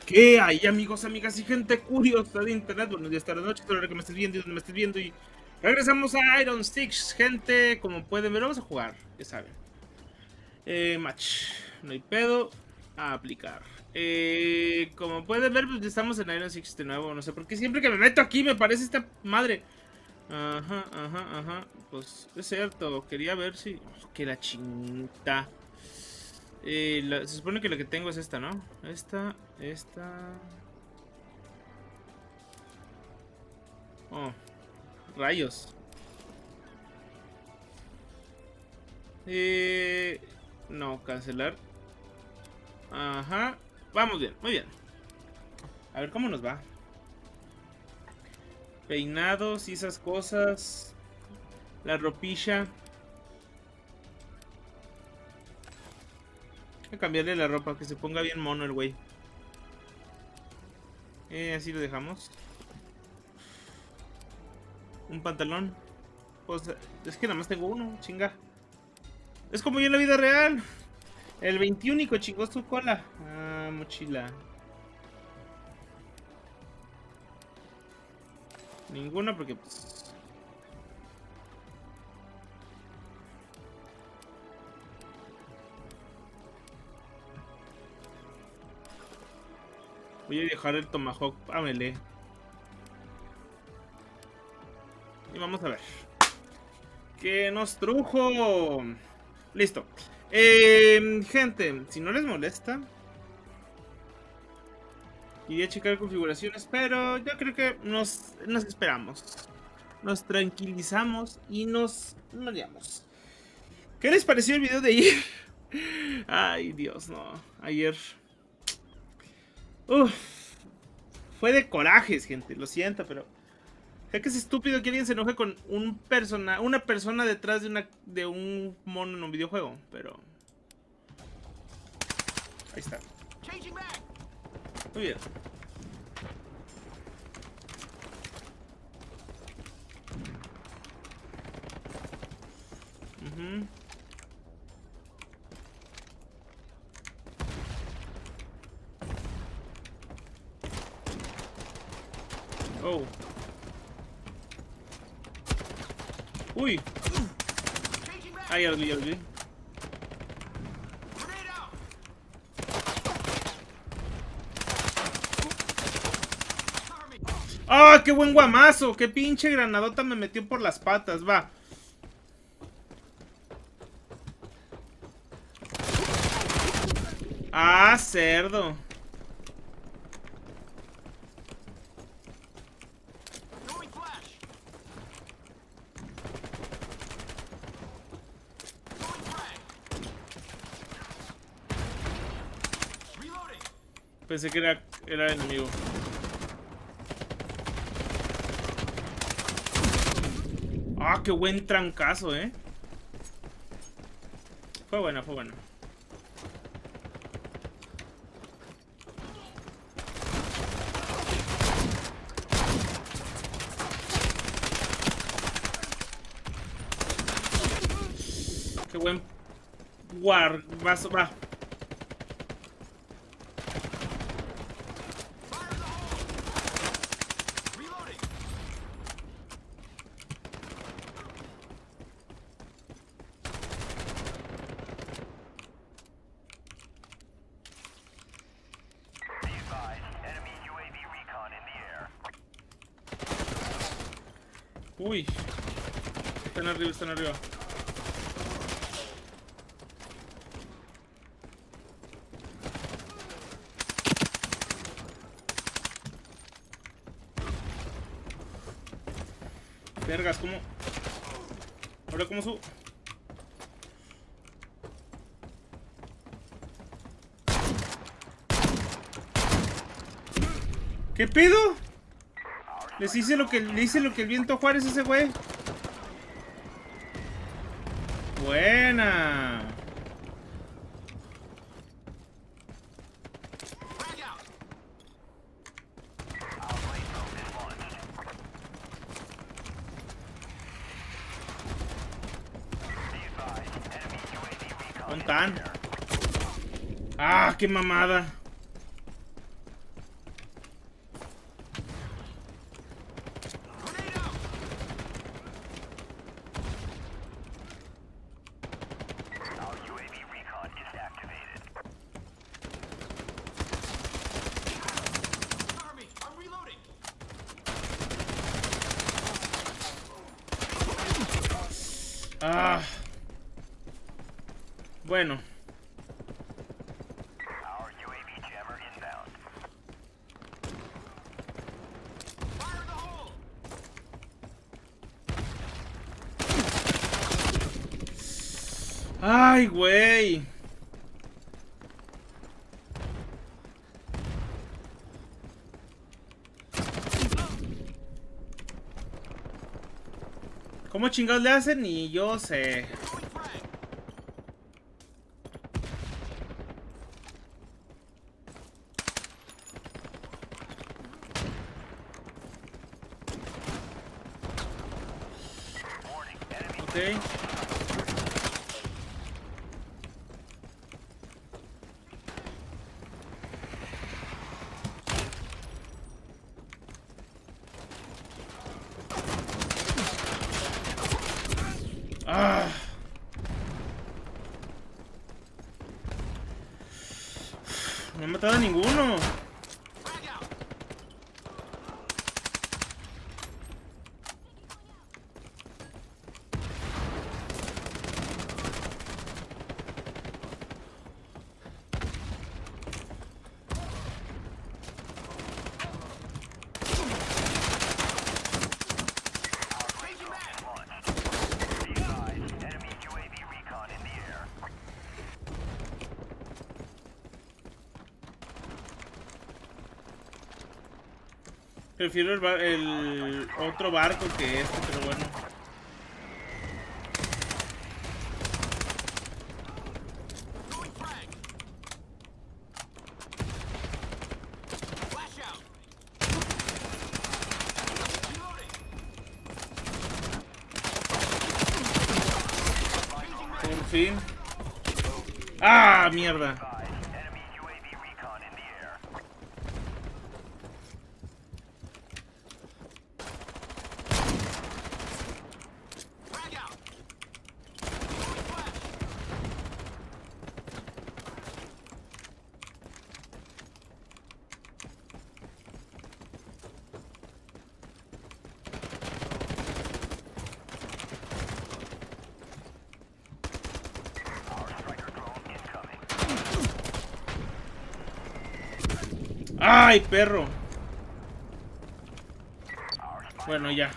¿Qué hay, amigos, amigas y gente curiosa de internet? Buenos días, tardes, noches, hora que me estés viendo y donde me estés viendo. Y regresamos a Iron Six, gente. Como pueden ver, vamos a jugar, ya saben. Match, no hay pedo. A aplicar. Como pueden ver, pues ya estamos en Iron Six de nuevo. No sé por qué siempre que me meto aquí me parece esta madre. Ajá, ajá, ajá. Pues es cierto, quería ver si... que la chinta. Se supone que la que tengo es esta, ¿no? Esta. Oh, rayos. No, cancelar. Ajá. Vamos bien, muy bien. A ver cómo nos va. Peinados y esas cosas. La ropilla. Voy a cambiarle la ropa, que se ponga bien mono el güey. Así lo dejamos. Un pantalón. Pues es que nada más tengo uno, chinga. Es como yo en la vida real. El 21 chingó su cola. Ah, mochila. Ninguna porque pues... voy a dejar el Tomahawk a melee. Y vamos a ver. ¿Qué nos trujo? Listo. Gente, si no les molesta, iría a checar configuraciones, pero yo creo que nos esperamos. Nos tranquilizamos y nos vamos. ¿Qué les pareció el video de ayer? Ay, Dios, no. Ayer. Uf. Fue de corajes, gente. Lo siento, pero... es que es estúpido que alguien se enoje con una persona detrás de un mono en un videojuego, pero... ahí está. Muy bien. Oh. Uy. Ah, ya lo vi. ¡Ah, qué buen guamazo! ¡Qué pinche granadota me metió por las patas! Va. ¡Ah, cerdo! Pensé que era enemigo. Ah, qué buen trancazo, Fue bueno, fue bueno. Qué buen guardazo, va. Uy. Están arriba, están arriba. Vergas, ¿cómo? Ahora, ¿cómo subo? ¿Qué pedo? Le hice lo que el viento Juárez a ese güey. Buena. ¿Dónde están? ¡Ah, qué mamada! Bueno. Ay, güey. ¿Cómo chingados le hacen? Ni yo sé. Ok. Ah. No he matado a ninguno. Prefiero el otro barco que este, pero bueno. Por fin. ¡Ah, mierda! ¡Ay, perro! Bueno, ya.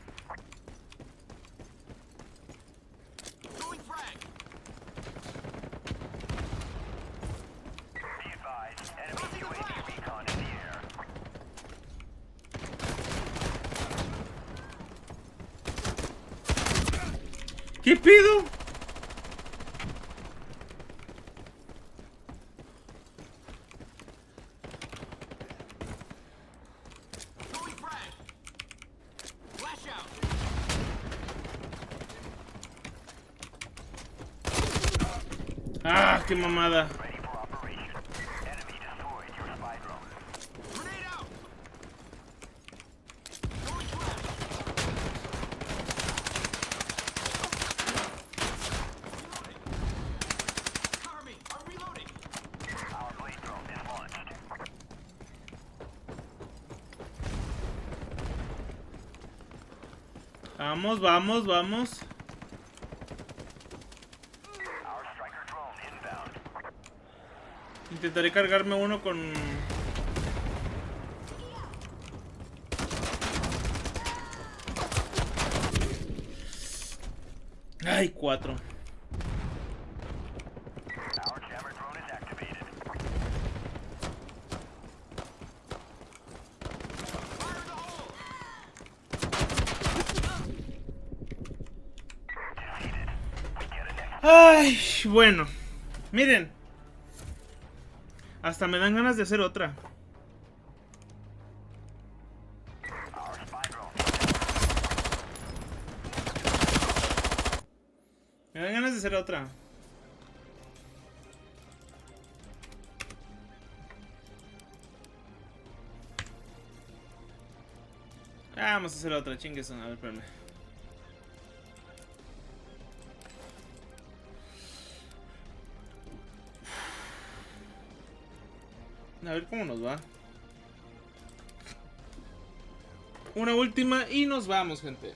¿Qué pedo? ¡Ah, qué mamada! Vamos, vamos, vamos. Intentaré cargarme uno con... Ay, 4. Ay, bueno. Miren. Hasta me dan ganas de hacer otra. Me dan ganas de hacer otra. Ah, vamos a hacer otra, chingues. A ver, espérame. A ver cómo nos va. Una última y nos vamos, gente.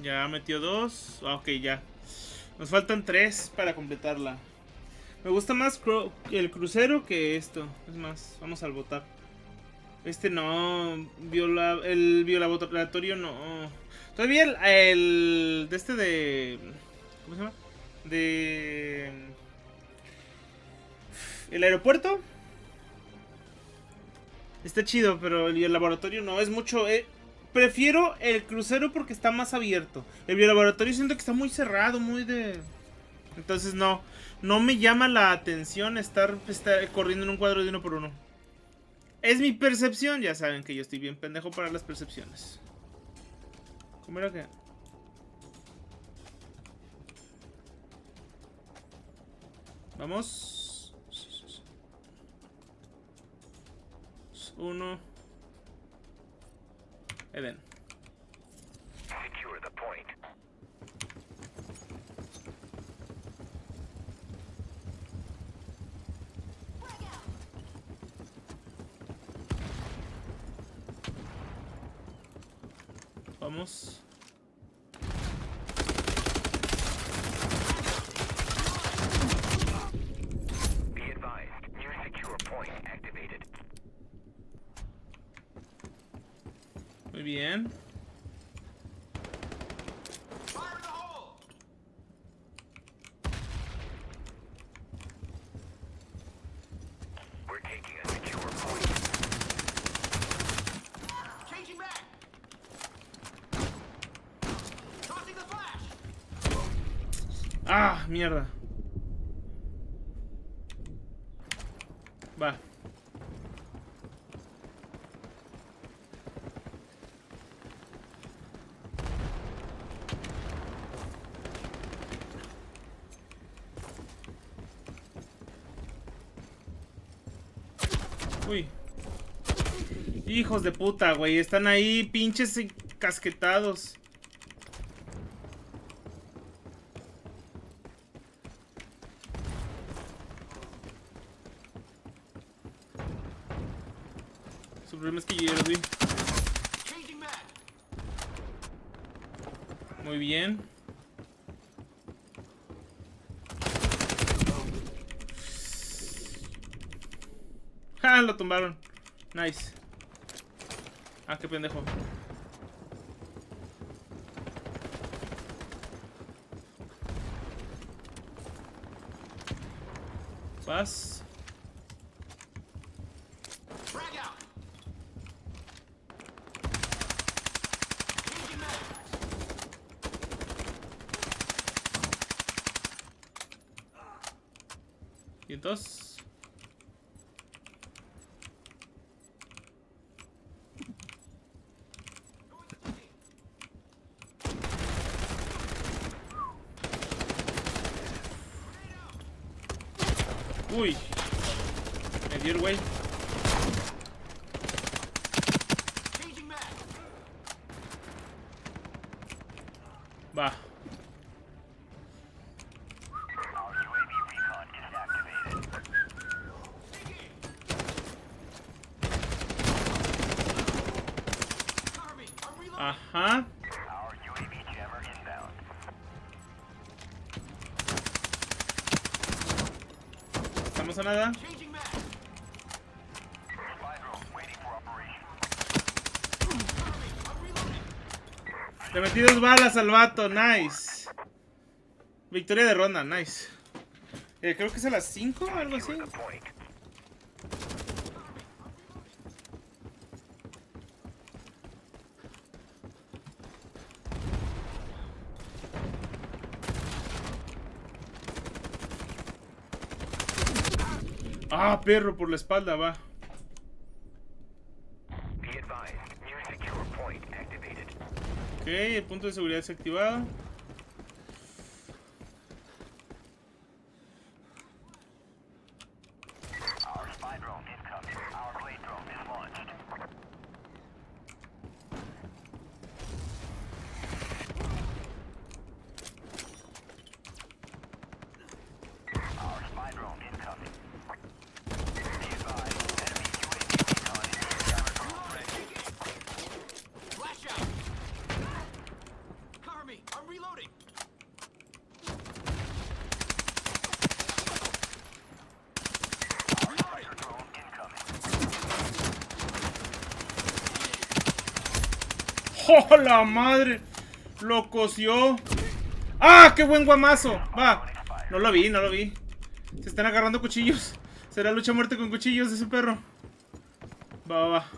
Ya metió 2. Ok, ya. Nos faltan 3 para completarla. Me gusta más el crucero que esto. Es más, vamos al votar. Este no. El biolaboratorio no. Todavía el de este de. ¿Cómo se llama? De. El aeropuerto. Está chido, pero el biolaboratorio no. Es mucho. Prefiero el crucero porque está más abierto. El biolaboratorio siento que está muy cerrado, muy de. Entonces no. No me llama la atención estar corriendo en un cuadro de 1 por 1. Es mi percepción. Ya saben que yo estoy bien pendejo para las percepciones. ¿Cómo era que? Vamos. 1. Eden. Vamos. Muy bien. Ah, mierda. Va. Uy. Hijos de puta, güey. Están ahí pinches casquetados. Su problema es que yo ya lo vi. Muy bien. ¡Ja! Lo tumbaron. Nice. Ah, qué pendejo. Vas. Y entonces. Uy. Me dio el güey. Va. Ajá. Estamos a nada. Le metí 2 balas al vato, nice. Victoria de ronda, nice. Creo que es a las 5 o algo así. Ah, perro, por la espalda, va. Ok, el punto de seguridad es activado. ¡Oh, la madre! Lo cosió. ¡Ah, qué buen guamazo! Va. No lo vi, no lo vi. Se están agarrando cuchillos. Será lucha a muerte con cuchillos de ese perro. Va, va, va.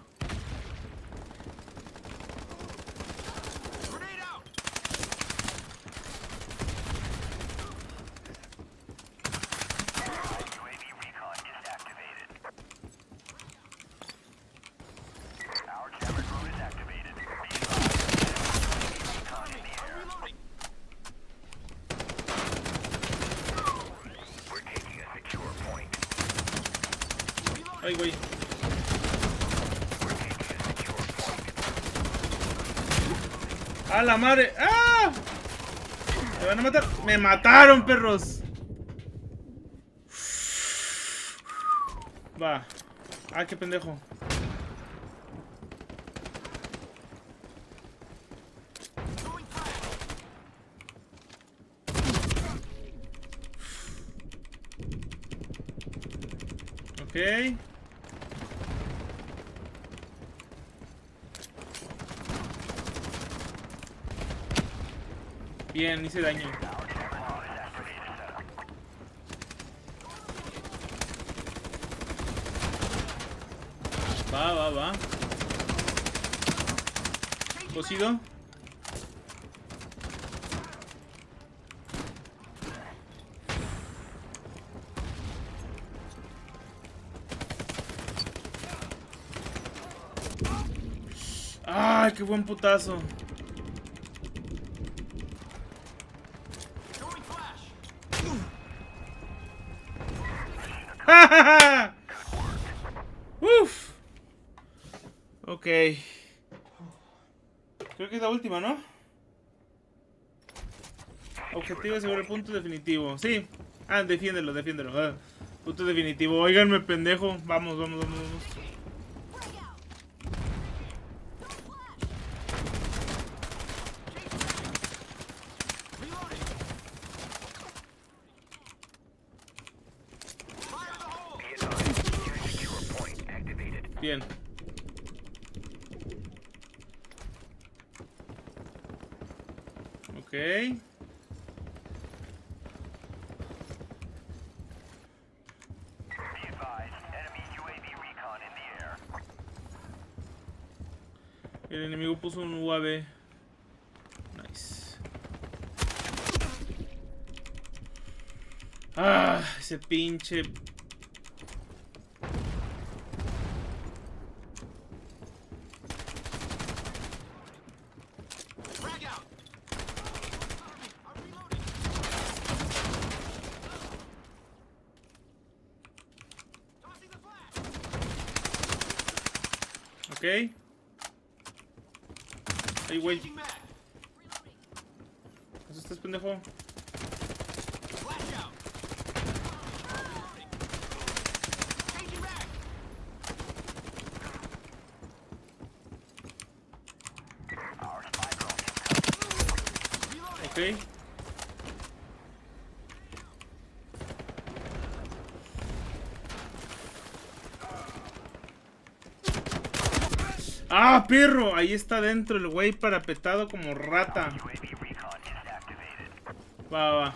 Ay, güey. ¡A la madre! ¡Ah! ¿Me van a matar? ¡Me mataron, perros! Va. ¡Ah, qué pendejo! Ok. Bien, hice daño. Va, va, va. Cocido. ¡Ay, qué buen putazo! Uf. Ok. Creo que es la última, ¿no? Objetivo seguro el punto definitivo. Sí. Ah, defiéndelo, defiéndelo. Ah, punto definitivo. Óiganme, pendejo. Vamos, vamos, vamos, vamos. Bien. Ok. El enemigo puso un UAV. Nice. Ah, ese pinche. Ok. Ay, güey. ¿Eso estás, pendejo? Ok. ¡Ah, perro! Ahí está dentro el güey parapetado como rata. Va, va.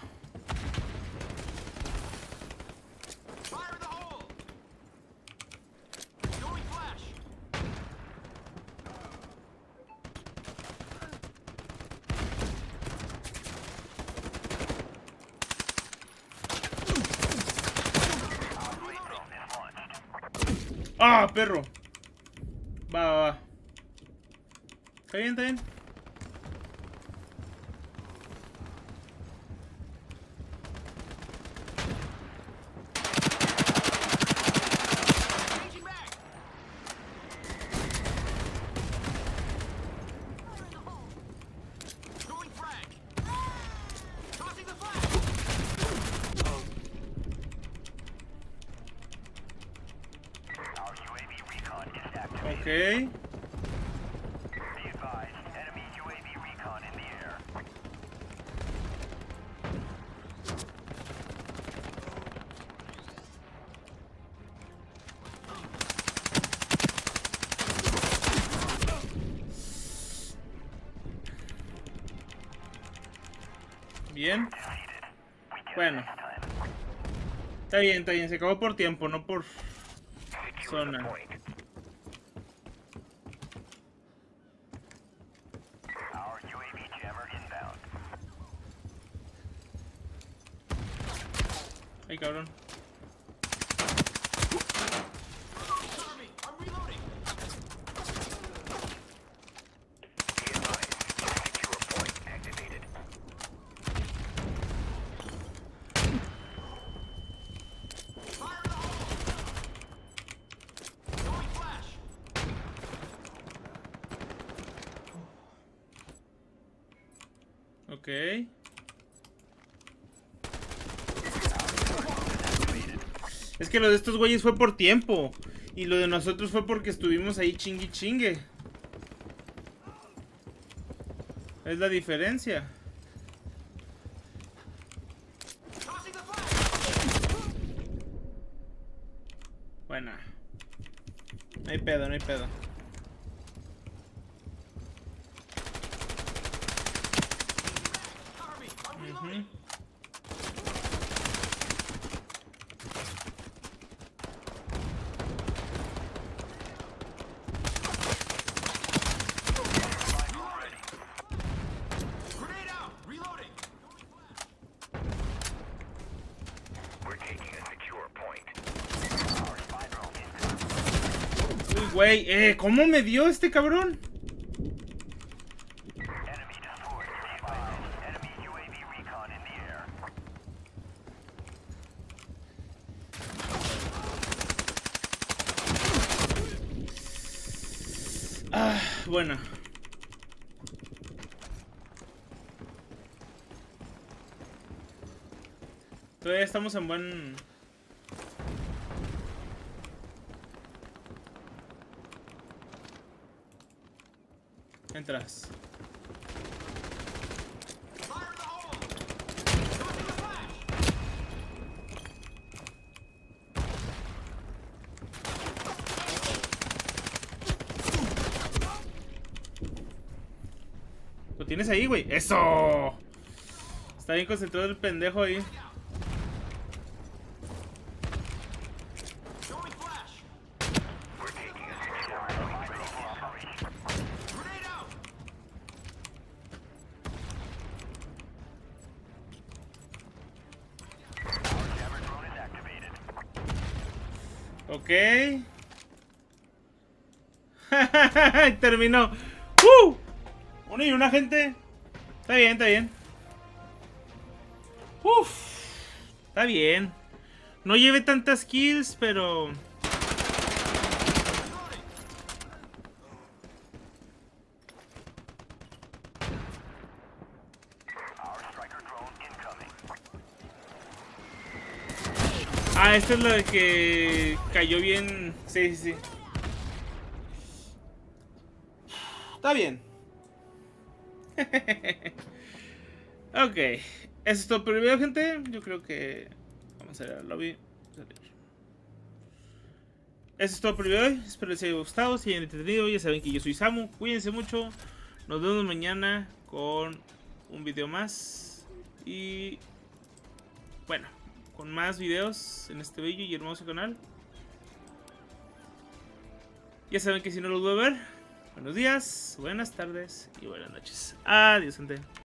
¡Ah, perro! Va, va, va. Está bien, está bien. Ok. Bien. Bueno. Está bien, se acabó por tiempo, no por zona. Ay, cabrón. Ok. Es que lo de estos güeyes fue por tiempo. Y lo de nosotros fue porque estuvimos ahí chingue chingue. Es la diferencia. Buena. No hay pedo, no hay pedo. Uy, güey, ¿cómo me dio este cabrón? Ah, bueno. Todavía estamos en buen... Entras. Lo tienes ahí, güey. ¡Eso! Está bien concentrado el pendejo ahí. Ok. Terminó. Uno y una, gente. Está bien, está bien. Está bien. No lleve tantas kills, pero... Ah, esta es la de que cayó bien. Sí, sí, sí. Está bien. Ok. Eso es todo por el video, gente. Yo creo que... Vamos a ir al lobby. Eso es todo por el video de hoy. Espero les haya gustado, si hayan entendido. Ya saben que yo soy Samu. Cuídense mucho. Nos vemos mañana con un video más. Y... bueno, con más videos en este bello y hermoso canal. Ya saben que si no los voy a ver, buenos días, buenas tardes y buenas noches. Adiós, gente.